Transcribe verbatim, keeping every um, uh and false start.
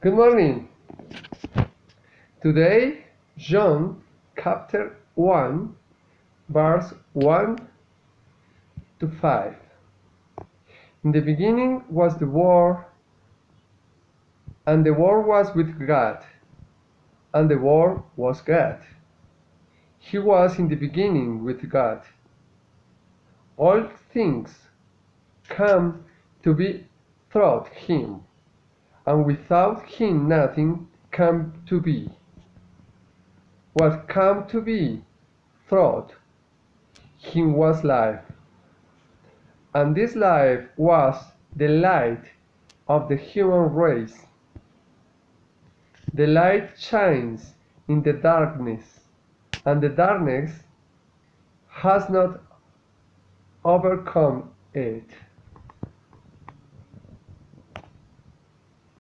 Good morning. Today, John chapter one, verse one to five. In the beginning was the Word, and the Word was with God, and the Word was God. He was in the beginning with God. All things come to be through him, and without him nothing came to be. What came to be through him was life, and this life was the light of the human race. The light shines in the darkness, and the darkness has not overcome it.